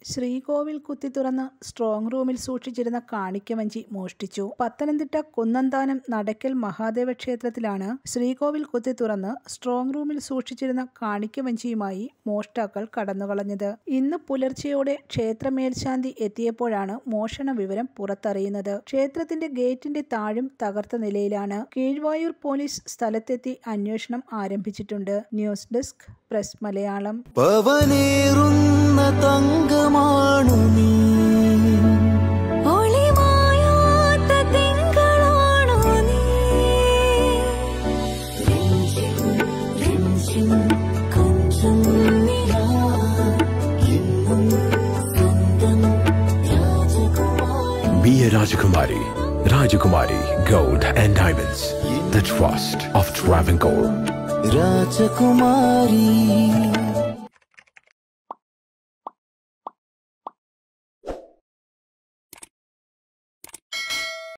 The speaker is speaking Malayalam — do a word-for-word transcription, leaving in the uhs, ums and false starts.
ശ്രീകോവിൽ കുത്തി തുറന്ന് സ്ട്രോങ് റൂമിൽ സൂക്ഷിച്ചിരുന്ന കാണിക്കവഞ്ചി മോഷ്ടിച്ചു. പത്തനംതിട്ട കുന്നന്താനം നടക്കൽ മഹാദേവ ക്ഷേത്രത്തിലാണ് ശ്രീകോവിൽ കുത്തി തുറന്ന് സ്ട്രോങ് റൂമിൽ സൂക്ഷിച്ചിരുന്ന കാണിക്കവഞ്ചിയുമായി മോഷ്ടാക്കൾ കടന്നുകളഞ്ഞത്. ഇന്ന് പുലർച്ചെയോടെ ക്ഷേത്ര മേൽശാന്തി എത്തിയപ്പോഴാണ് മോഷണ വിവരം പുറത്തറിയുന്നത്. ക്ഷേത്രത്തിന്റെ ഗേറ്റിന്റെ താഴും തകർത്ത നിലയിലാണ്. കീഴ്വായൂർ പോലീസ് സ്ഥലത്തെത്തി അന്വേഷണം ആരംഭിച്ചിട്ടുണ്ട്. News desk press Malayalam. തങ്കമാണു നീ, ഒളിമായാത്ത തിങ്കളാണു നീ, കൊഞ്ചം നിലാ എന്നും സ്വന്തം രാജകുമാരി. Be a Rajakumari. Rajakumari Gold and Diamonds. The trust of Travancore. Rajakumari.